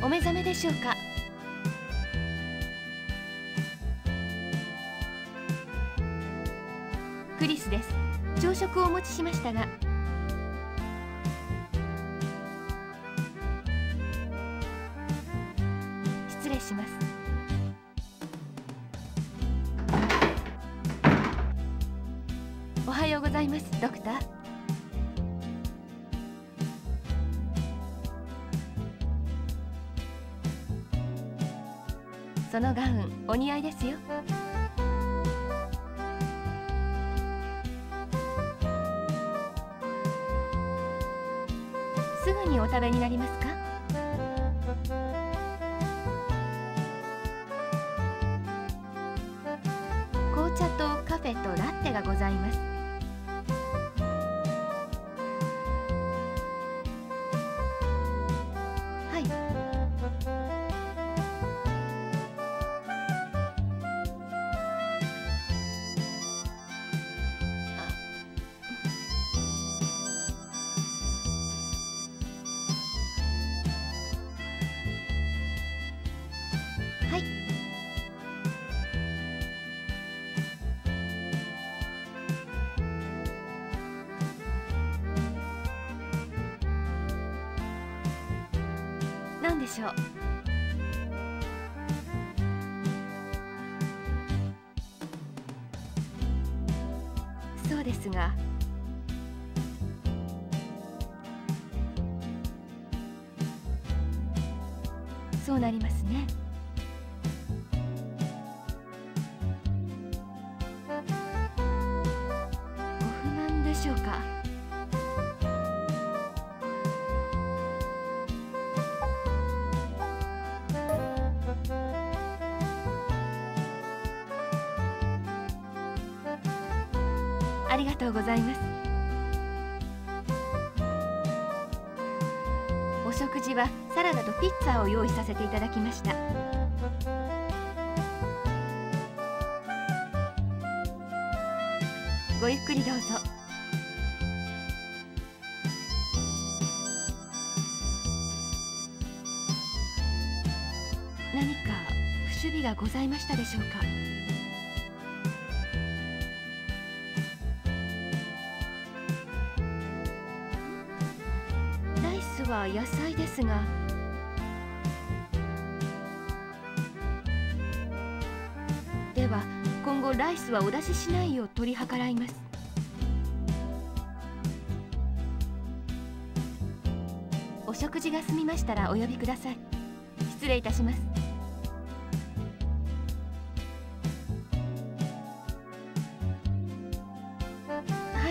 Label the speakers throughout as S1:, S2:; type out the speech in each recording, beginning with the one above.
S1: お目覚めでしょうか。クリスです。朝食をお持ちしましたが。失礼します。おはようございます、ドクター。そのガウンお似合いですよ。すぐにお食べになりますか？紅茶とカフェとラッテがございます。はい。はい。何でしょう。そうですが、そうなりますね。ご不満でしょうか。ありがとうございます。お食事はサラダとピッツァを用意させていただきました。ごゆっくりどうぞ。何か不守備がございましたでしょうか。ライスは野菜ですが、では今後ライスはお出ししないよう取り計らいます。お食事が済みましたらお呼びください。失礼いたします。はい。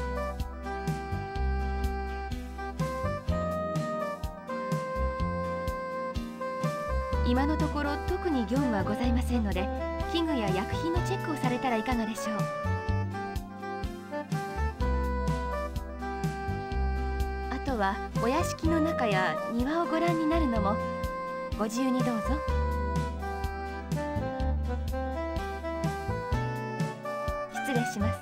S1: 今のところ特に業務はございませんので、器具や薬品のチェックをされたらいかがでしょう。あとはお屋敷の中や庭をご覧になるのもご自由にどうぞ。失礼します。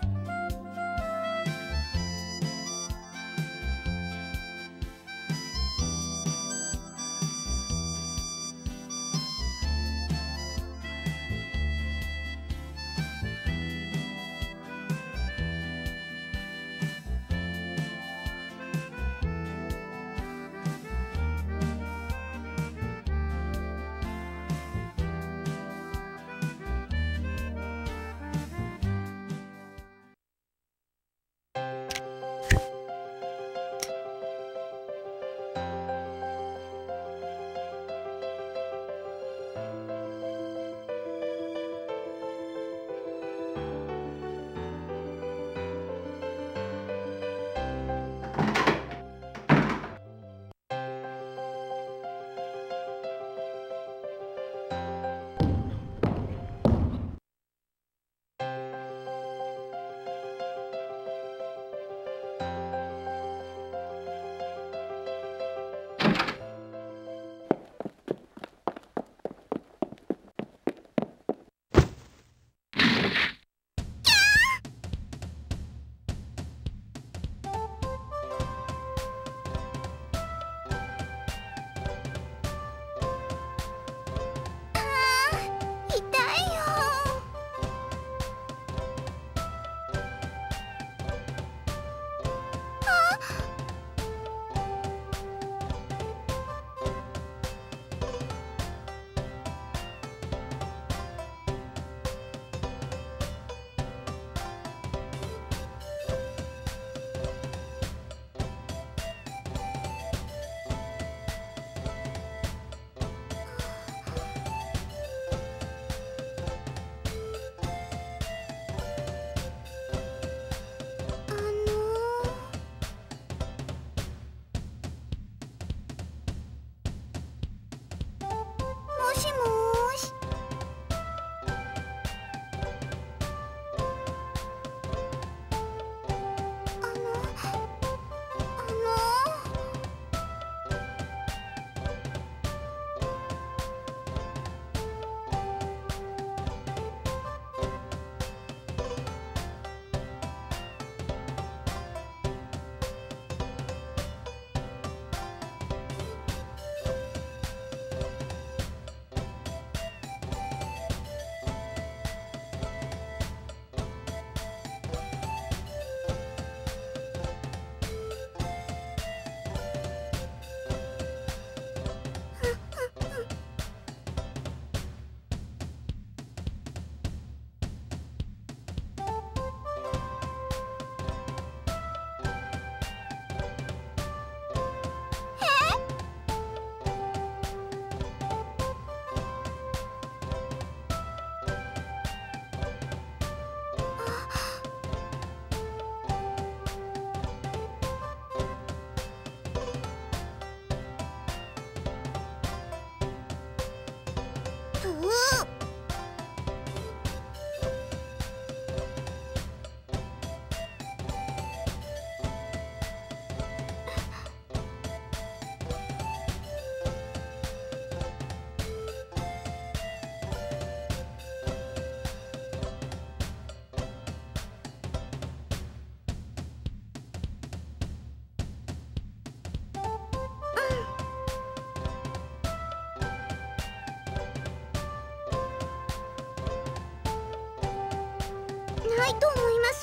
S2: ないと思います。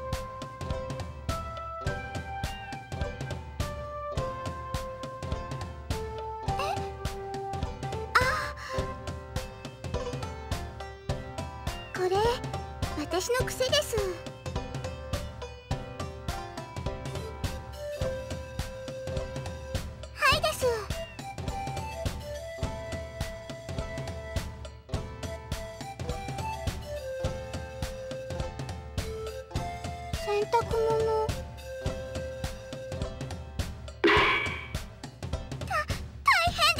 S2: これ私の癖です。はいです。洗濯物大変です。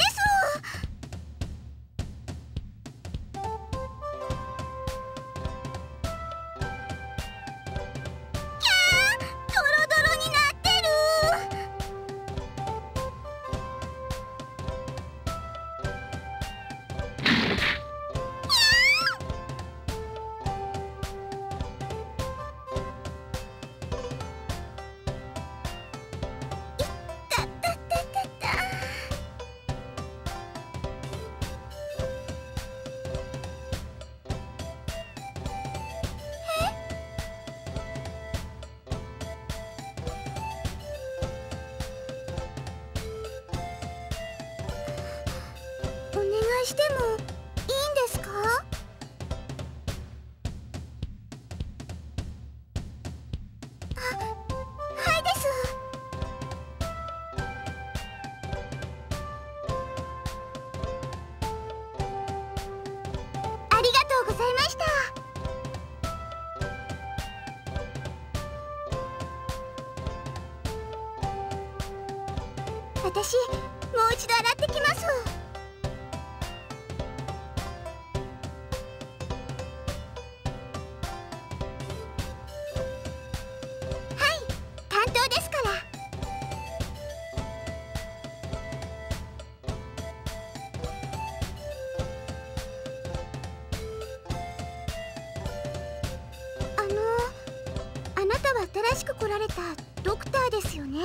S2: ドロドロになってる。たたたたた。お願いしてもいいんですか？はいです。ありがとうございました。私もう一度洗ってきます。担当ですから。あなたは新しく来られたドクターですよね。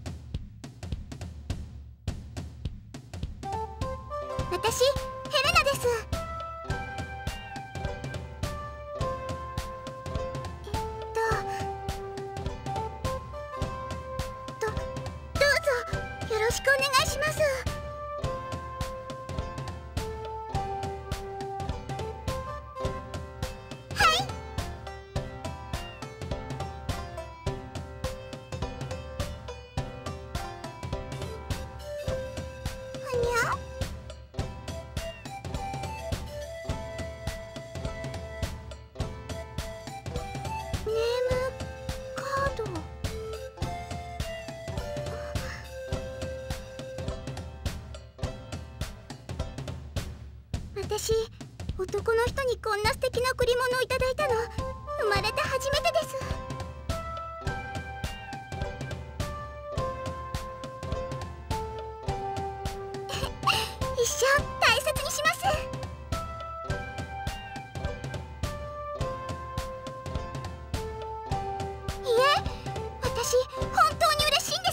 S2: 私ヘレナです。どうぞよろしくお願いします。はい。ふにゃ。ネームカード。私男の人にこんな素敵な贈り物をいただいたの生まれて初めてです。一生大切にします。いえ、私本当に嬉しいんです。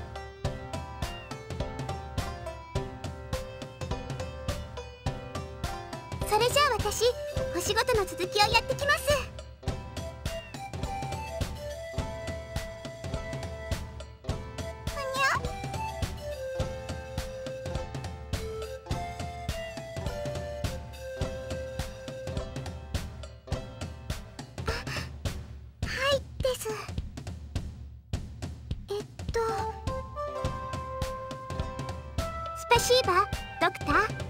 S2: それじゃあ私お仕事の続きをやってきます。ふにゃ。はいです。スペシーバドクター。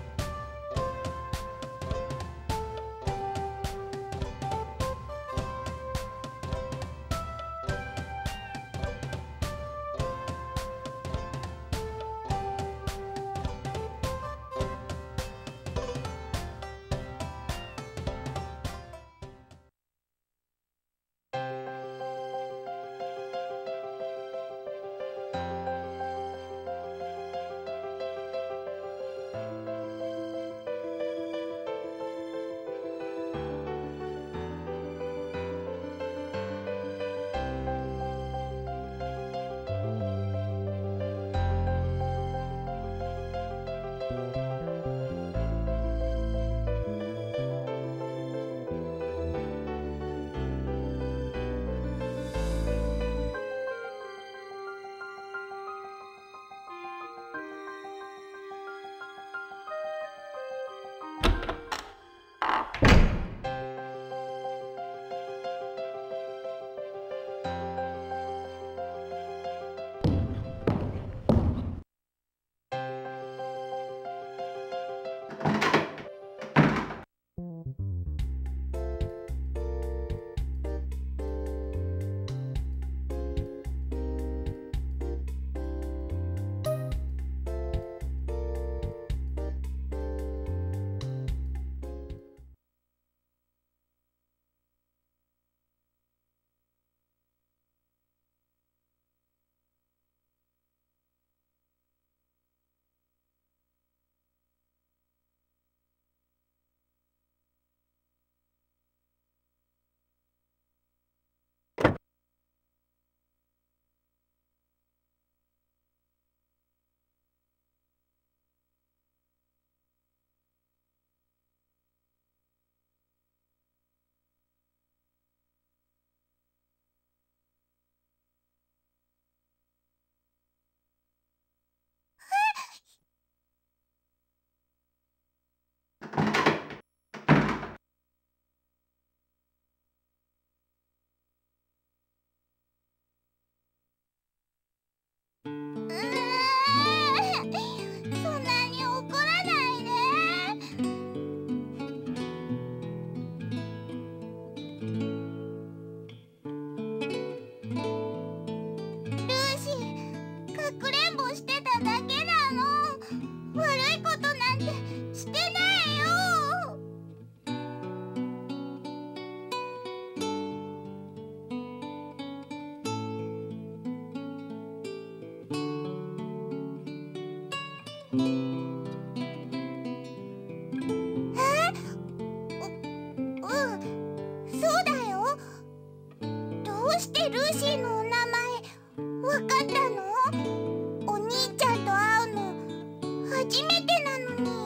S2: そうだよ。どうしてルーシーのお名前わかったの？お兄ちゃんと会うの初めてなのに。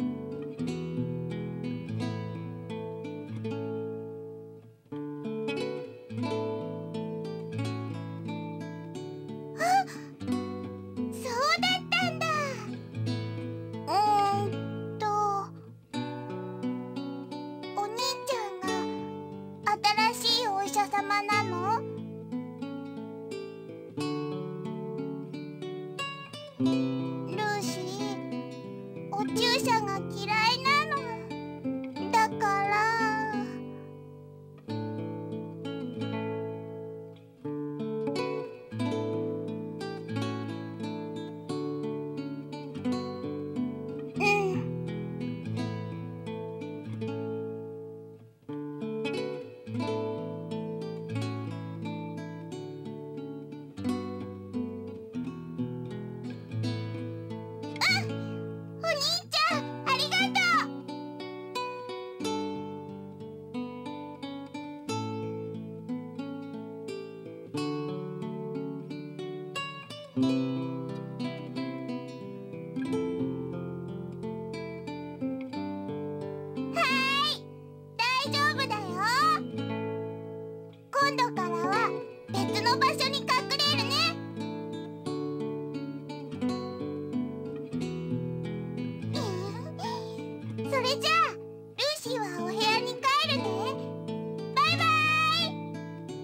S2: あ、そうだったんだ。お兄ちゃんが新しいお医者様なの？ルーシー、お注射が嫌いなの。だから。うん。お兄ちゃん、ありがとう。大丈夫だよ。今度からは別の場所に隠れるね。それじゃあルーシーはお部屋に帰るね。バイバイ。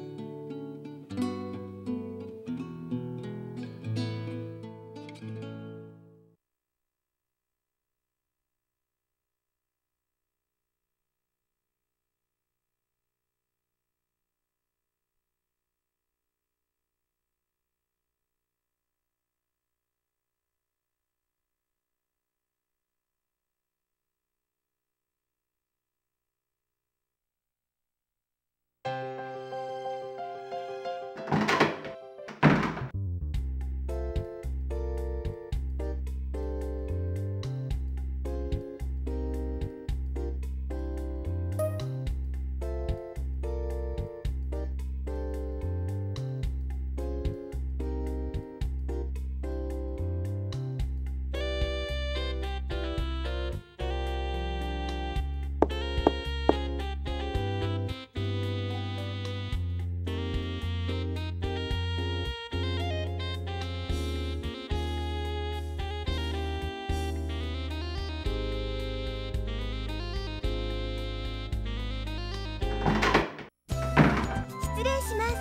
S2: 失礼します。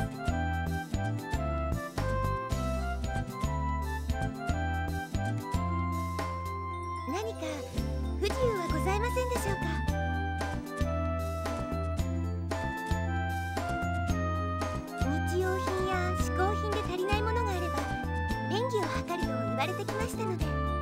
S2: 何か不自由はございませんでしょうか？日用品や嗜好品で足りないものがあれば便宜を図るよう言われてきましたので。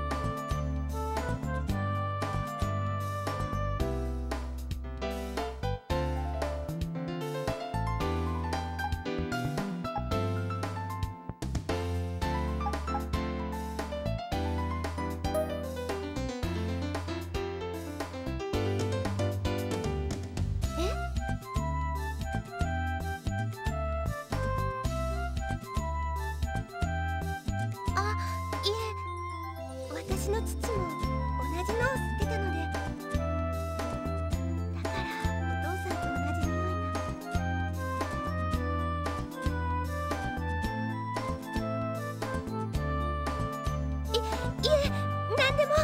S2: 私の父も同じのを吸ってたので、だからお父さんと同じ匂いが。いえ、何でも。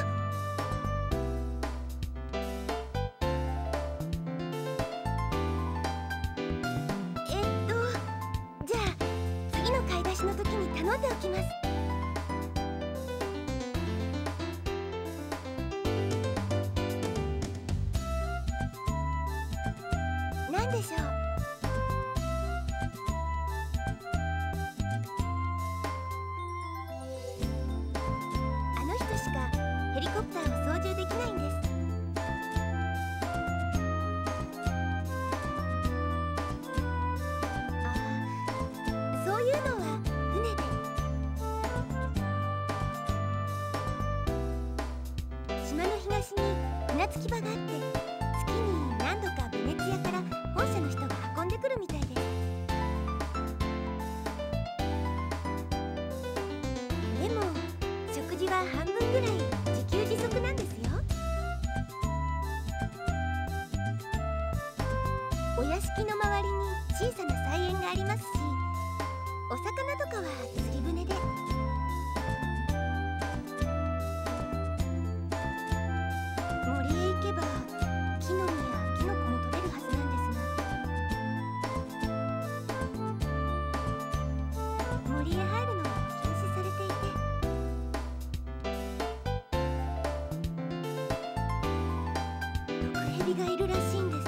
S2: じゃあ次の買い出しの時に頼んでおきます。何でしょう？あの人しかヘリコプターを操縦できないんです。そういうのは船で。 東に船着き場があって、月に何度かベネツィアから本社の人が運んでくるみたいです。でも食事は半分ぐらい自給自足なんですよ。お屋敷の周りに小さな菜園がありますし、お魚とかは釣り船で。森へ行けば木の実やキノコも取れるはずなんですが、森へ入るのは禁止されていて、毒蛇がいるらしいんです。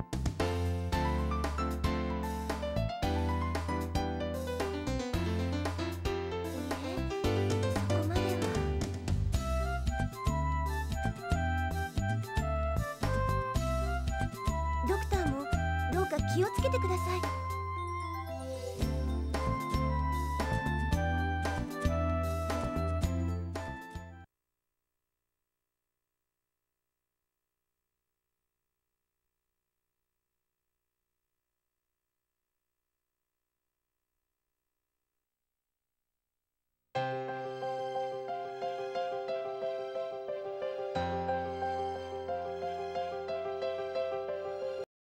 S2: そこまでは。ドクターもどうか気をつけてください。